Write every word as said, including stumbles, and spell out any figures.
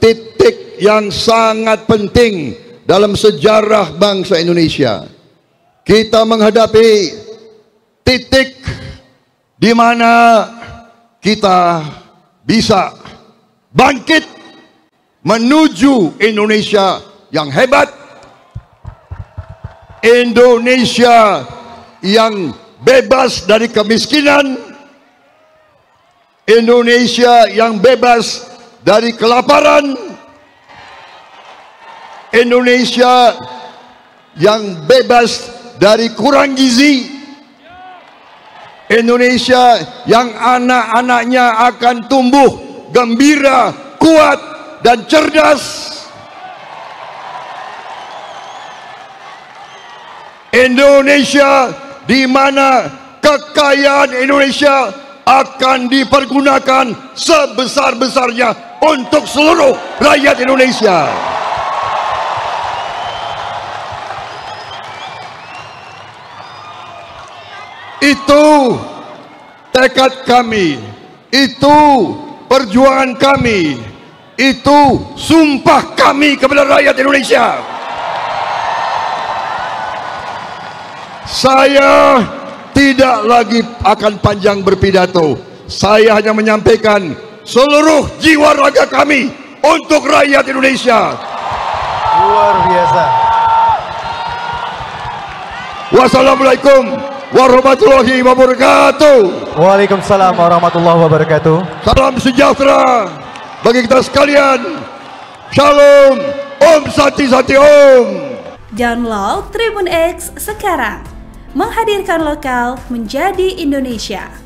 titik yang sangat penting dalam sejarah bangsa Indonesia. Kita menghadapi titik di mana kita bisa bangkit menuju Indonesia yang hebat, Indonesia yang bebas dari kemiskinan, Indonesia yang bebas dari kelaparan, Indonesia yang bebas dari kurang gizi, Indonesia yang anak-anaknya akan tumbuh gembira, kuat dan cerdas, Indonesia di mana kekayaan Indonesia akan dipergunakan sebesar-besarnya untuk seluruh rakyat Indonesia. Itu tekad kami, itu perjuangan kami, itu sumpah kami kepada rakyat Indonesia. Saya tidak lagi akan panjang berpidato. Saya hanya menyampaikan seluruh jiwa raga kami untuk rakyat Indonesia. Luar biasa. Wassalamualaikum warahmatullahi wabarakatuh. Waalaikumsalam warahmatullahi wabarakatuh. Salam sejahtera bagi kita sekalian. Shalom. Om Santi Santi Om. Download Tribun X sekarang. Menghadirkan lokal menjadi Indonesia.